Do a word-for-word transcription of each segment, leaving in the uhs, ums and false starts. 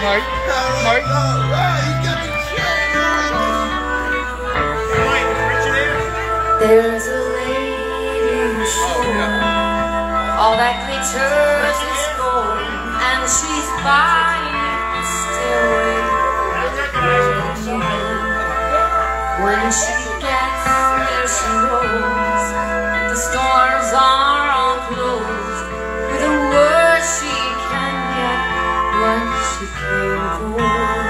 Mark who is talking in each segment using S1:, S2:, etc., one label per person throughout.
S1: Mike. Mike.
S2: There's a lady who's sure all that glitters is gold, and she's buying the stairway. When she gets there, she knows the stores are all closed. With a word, she can get what she came for.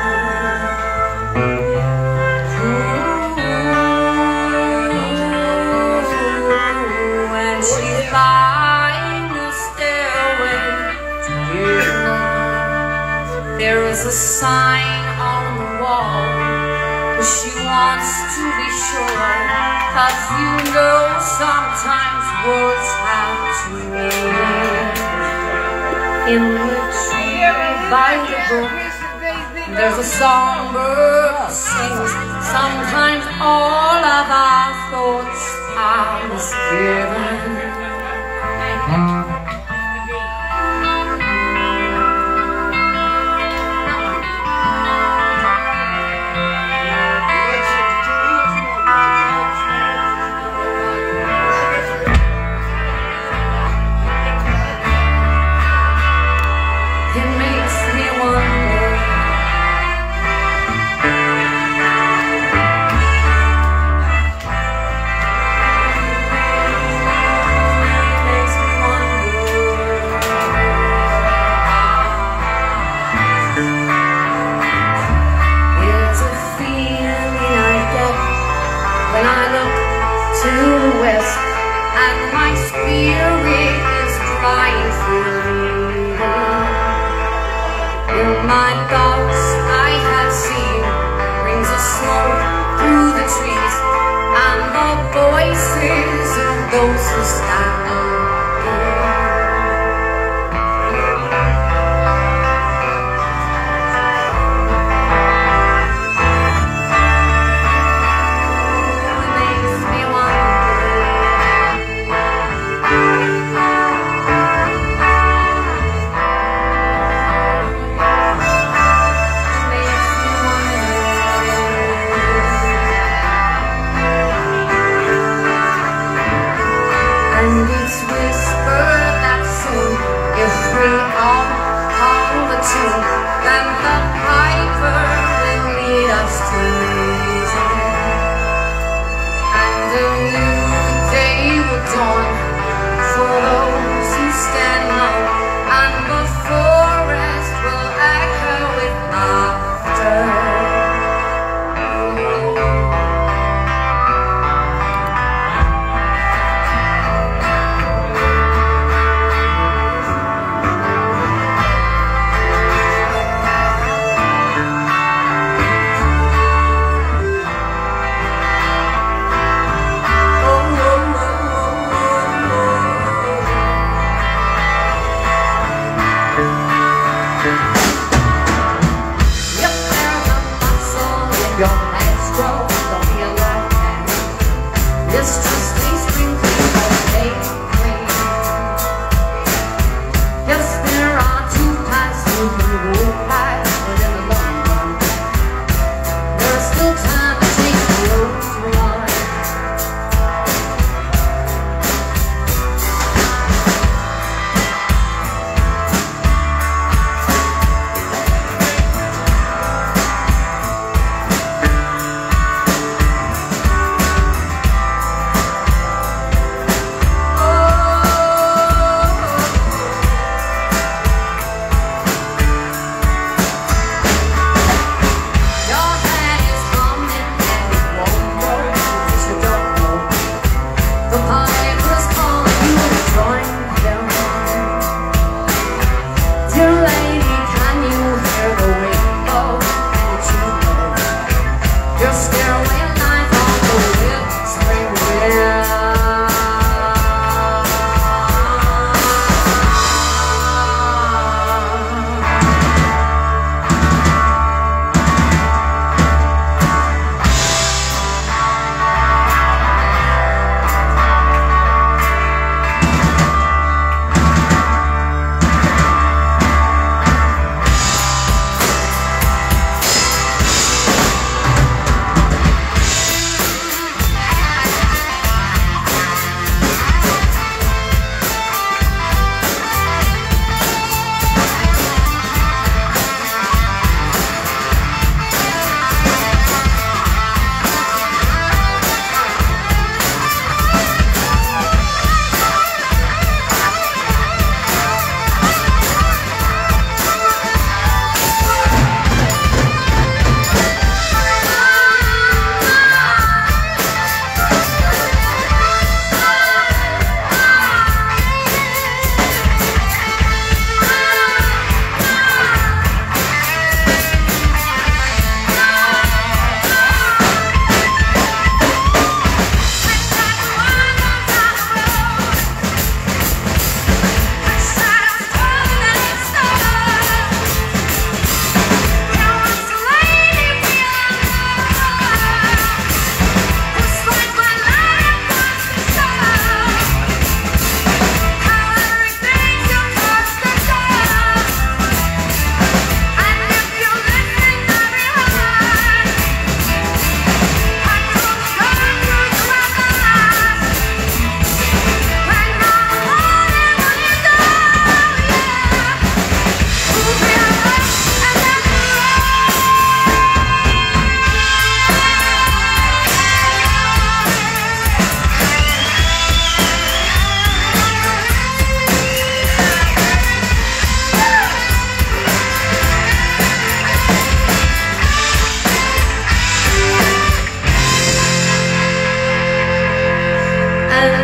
S2: Buying the stairway to heaven. There is a sign on the wall, but she wants to be sure, 'cause you know sometimes words have to mean. In the tree by the brook, there's a songbird who sings. Sometimes all of our thoughts are misgiven. When I look to the west, and my spirit is crying through. In my thoughts I have seen rings of smoke through the trees, and the voices of those who stand. And it's with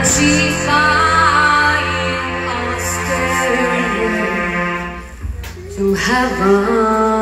S2: She's flying on a stairway to heaven.